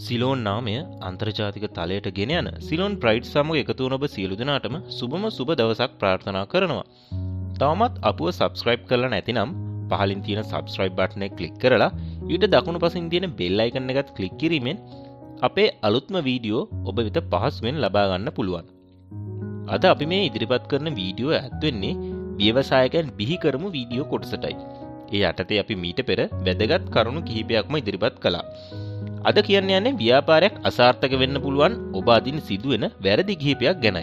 Ceylon නාමය අන්තර්ජාතික තලයට ගෙන යන සිලෝන් ප්‍රයිඩ් සමග එකතු වන ඔබ සියලු දෙනාටම සුබම සුබ දවසක් ප්‍රාර්ථනා කරනවා. තවමත් අපව සබ්ස්ක්‍රයිබ් කරලා නැතිනම් පහලින් තියෙන සබ්ස්ක්‍රයිබ් බටන් එක ක්ලික් කරලා ඊට දකුණු පසින් තියෙන බෙල් අයිකන් එකත් ක්ලික් කිරීමෙන් අපේ අලුත්ම වීඩියෝ ඔබ වෙත පහසුවෙන් ලබා ගන්න පුළුවන්. අද අපි මේ ඉදිරිපත් කරන වීඩියෝ ඇත් වෙන්නේ ව්‍යවසායකයන් බිහි කරමු වීඩියෝ කොටසටයි. ඒ යටතේ අපි මීට පෙර වැදගත් කරුණු කිහිපයක්ම ඉදිරිපත් කළා. අද කියන්න යන්නේ ව්‍යාපාරයක් අසාර්ථක වෙන්න පුළුවන් ඔබ අදින් සිදුවෙන වැරදි කිහිපයක් ගැනයි.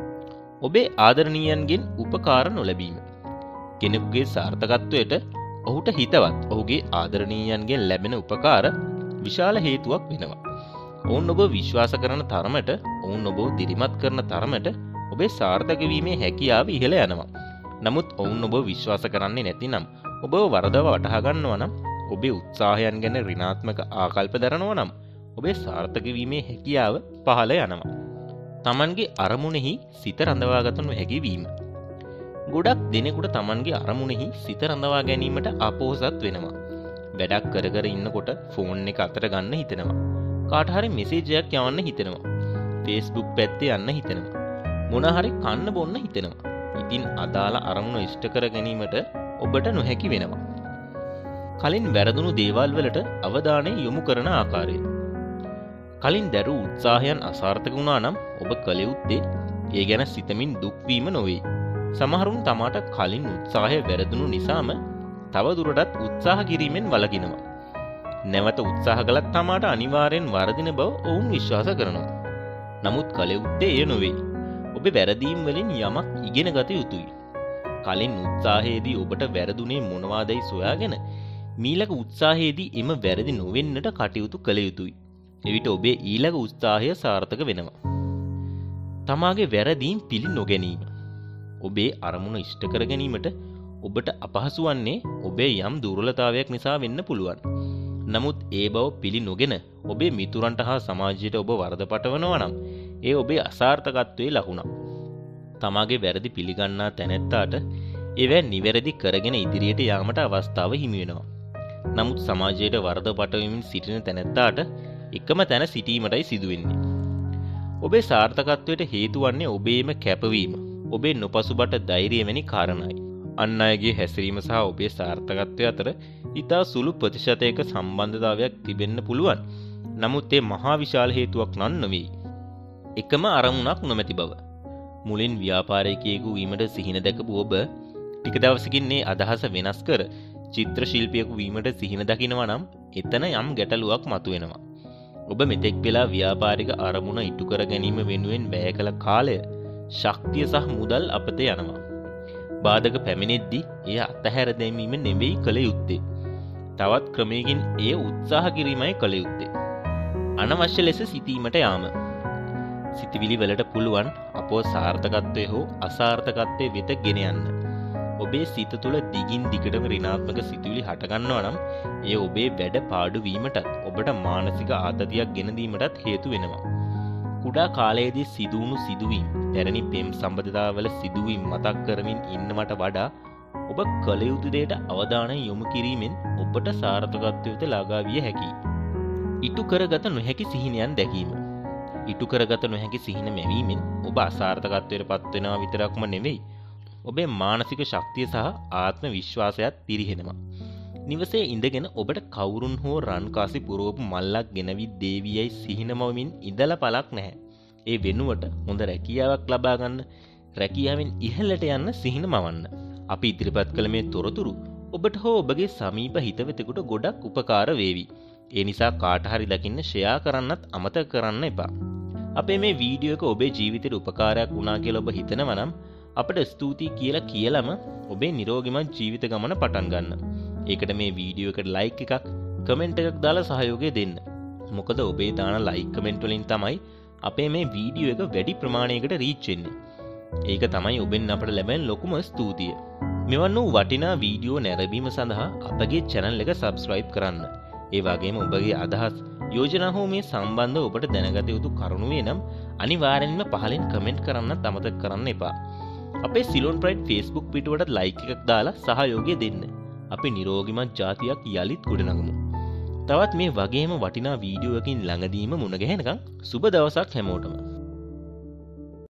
ඔබේ ආදරණීයන්ගෙන් උපකාර නොලැබීම. කෙනෙකුගේ සාර්ථකත්වයට ඔහුට හිතවත් ඔහුගේ ආදරණීයන්ගෙන් ලැබෙන උපකාර විශාල හේතුවක් වෙනවා. ඔවුන් ඔබ විශ්වාස කරන තරමට, ඔවුන් ඔබව දිරිමත් කරන තරමට ඔබේ සාර්ථක වීමේ හැකියාව ඉහළ යනවා. නමුත් ඔවුන් ඔබව විශ්වාස කරන්නේ නැතිනම්, ඔබව වරදව වටහා ගන්නවා නම්, ඔබේ උත්සාහයන් ගැන ඍණාත්මක ආකල්ප දරනවා නම් ඔබේ සාර්ථක වීමේ හැකියාව පහළ යනවා. Tamanගේ අරමුණෙහි සිත රඳවාගත නොහැකි වීම. ගොඩක් දෙනෙකුට Tamanගේ අරමුණෙහි සිත රඳවා ගැනීමට අපොහසත් වෙනවා. වැඩක් කර කර ඉන්නකොට ෆෝන් එක අතට ගන්න හිතෙනවා. කාට හරි මෙසේජ් එකක් යවන්න හිතෙනවා. Facebook පැත්තේ යන්න හිතෙනවා. මොන හරි කන්න බොන්න හිතෙනවා. ඉතින් අදාළ අරමුණ ඉෂ්ට කර ගැනීමට ඔබට නොහැකි වෙනවා. කලින් වැරදුණු දේවල් වලට අවධානය යොමු කරන ආකාරය. කලින් දැරූ උත්සාහයන් අසාර්ථක වුණා නම් ඔබ කළ යුත්තේ ඒ ගැන සිතමින් දුක් වීම නොවේ. සමහරුන් තමාට කලින් උත්සාහය වැරදුණු නිසාම තව දුරටත් උත්සාහ කිරීමෙන් වළකිනවා. නැවත උත්සාහ කළත් තමාට අනිවාර්යෙන් වරදින බව ඔවුන් විශ්වාස කරනවා. නමුත් කළ යුත්තේ එය නොවේ. ඔබේ වැරදීම් වලින් යමක් ඉගෙන ගත යුතුයි. කලින් උත්සාහයේදී ඔබට වැරදුනේ මොනවාදයි සොයාගෙන මීළඟ උත්සාහයේදී එම වැරදි නොවෙන්නට කටයුතු කළ යුතුයි. එවිට ඔබේ ඊළඟ උත්සාහය සාර්ථක වෙනවා. තමාගේ වැරදීම් පිළි නොගැනීම. ඔබේ අරමුණ ඉෂ්ට කර ගැනීමට ඔබට අපහසු වන්නේ ඔබේ යම් දුර්වලතාවයක් නිසා වෙන්න පුළුවන්. නමුත් ඒ බව පිළි නොගෙන ඔබේ මිතුරන්ට හා සමාජයට ඔබ වරද පටවනවා නම් ඒ ඔබේ අසාර්ථකත්වයේ ලකුණක්. තමාගේ වැරදි පිළිගන්නා තැනැත්තාට ඒවැ නිවැරදි කරගෙන ඉදිරියට යාමට අවස්ථාව හිමි වෙනවා. නමුත් සමාජයට වරද පටවමින් සිටින තැනැත්තාට එකම තැන සිටීමටයි සිදුවෙන්නේ. ඔබේ සාර්ථකත්වයට හේතු වන්නේ ඔබේම කැපවීම, ඔබේ නොපසුබට ධෛර්යය වැනි කාරණායි. අන් අයගේ හැසිරීම සහ ඔබේ සාර්ථකත්වය අතර ඉතා සුළු ප්‍රතිශතයක සම්බන්ධතාවයක් තිබෙන්න පුළුවන්. නමුත් ඒ මහා විශාල හේතුවක් නම් නෙවෙයි. එකම අරමුණක් නොමැති බව. මුලින් ව්‍යාපාරිකයෙකු වීමට සිහින දැකපු ඔබ ටික දවසකින් මේ අදහස වෙනස් කර චිත්‍ර ශිල්පියෙකු වීමට සිහින දකිනවා නම් එතන යම් ගැටලුවක් මතුවෙනවා. ඔබ මෙතෙක් වෙලා ව්‍යාපාරික අරමුණ ඉටු කර ගැනීම වෙනුවෙන් වැය කළ කාලය, ශක්තිය සහ මුදල් අපතේ යනවා. බාධක පැමිණෙද්දී එය අතහැර දැමීම නෙවෙයි කළ යුත්තේ. තවත් ක්‍රමයකින් එය උත්සාහ කිරීමයි කළ යුත්තේ. අනවශ්‍ය ලෙස සිතීමට යාම. සිතවිලි වලට පුළුවන් අපව සාර්ථකත්වයේ හෝ අසාර්ථකත්වයේ වෙත ගෙන යන්න. ඔබේ සිත තුළ දිගින් දිගටම ඍණාත්මක සිතුවිලි හටගන්නවා නම් එය ඔබේ වැඩ පාඩු වීමටත් ඔබට මානසික ආතතියක් ගෙන දීමටත් හේතු වෙනවා. කුඩා කාලයේදී සිදුවුණු සිදුවීම්, පැරණි පෙම් සම්බන්ධතාවල සිදුවීම් මතක් කරමින් ඉන්නවට වඩා ඔබ කළ යුතු දෙයට අවධානය යොමු කිරීමෙන් ඔබට සාර්ථකත්වයට ළඟා විය හැකියි. ඉටු කරගත නොහැකි සිහිනයන් දැකීම. ඉටු කරගත නොහැකි සිහින මැවීමෙන් ඔබ අසාර්ථකත්වයට පත් වෙනවා විතරක්ම නෙවෙයි, ඔබේ මානසික ශක්තිය සහ ආත්ම විශ්වාසයත් පිරිහෙනවා. නිවසේ ඉඳගෙන ඔබට කවුරුන් හෝ රන්කාසි පුරවපු මල්ලක් ගෙනවි දේවියයි සිහිනමවමින් ඉඳලා පළක් නැහැ. ඒ වෙනුවට හොඳ රැකියාවක් ලබා ගන්න, රැකියාවෙන් ඉහළට යන්න සිහින මවන්න. අපි ඉදිරිපත් කළ මේ තොරතුරු ඔබට හෝ ඔබගේ සමීප හිතවතෙකුට ගොඩක් උපකාර වේවි. ඒ නිසා කාට හරි දකින්න ෂෙයා කරන්නත් අමතක කරන්න එපා. අපේ මේ වීඩියෝ එක ඔබේ ජීවිතේට උපකාරයක් වුණා කියලා ඔබ හිතනවා නම් අපට ස්තුතියි කියලා කියලම ඔබේ නිරෝගිමත් ජීවිත ගමන පටන් ගන්න. ඒකට මේ වීඩියෝ එකට ලයික් එකක්, කමෙන්ට් එකක් දාලා සහයෝගය දෙන්න. මොකද ඔබේ දාන ලයික් කමෙන්ට් වලින් තමයි අපේ මේ වීඩියෝ එක වැඩි ප්‍රමාණයකට රීච් වෙන්නේ. ඒක තමයි ඔබෙන් අපට ලැබෙන ලොකුම ස්තුතිය. මෙවන් වූ වටිනා වීඩියෝ නැරඹීම සඳහා අපගේ channel එක subscribe කරන්න. ඒ වගේම ඔබගේ අදහස්, යෝජනා හෝ මේ සම්බන්ධව ඔබට දැනගත යුතු කරුණු වෙනම් අනිවාර්යෙන්ම පහලින් කමෙන්ට් කරන්නත් අමතක කරන්න එපා. අපේ සිලෝන් ප්‍රයිඩ් Facebook පිටුවට ලයික් එකක් දාලා සහයෝගය දෙන්න. අපි නිරෝගිමත් ජාතියක් යලිත් ගොඩනගමු. තවත් මේ වගේම වටිනා වීඩියෝකින් ළඟදීම මුණ ගැහෙනකම් සුබ දවසක් හැමෝටම.